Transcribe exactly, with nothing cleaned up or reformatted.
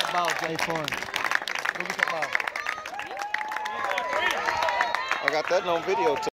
that ball, Jay. Fun. Go get that ball. I got that on video too.